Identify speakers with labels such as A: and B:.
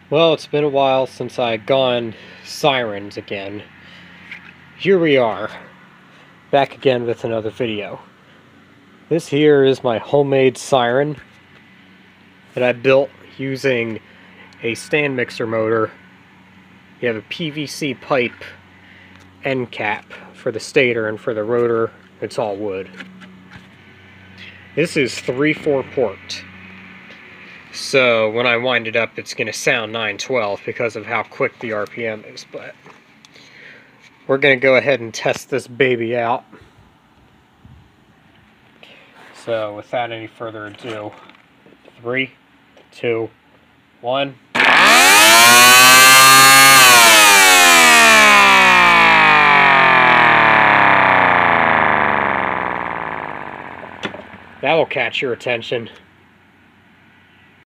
A: Well, it's been a while since I gone Sirens again. Here we are, back again with another video. This here is my homemade Siren that I built using a stand mixer motor. You have a PVC pipe end cap for the stator, and for the rotor it's all wood. This is 3/4 port. So when I wind it up, it's going to sound 912 because of how quick the RPM is. But we're going to go ahead and test this baby out. So without any further ado, 3, 2, 1. That will catch your attention.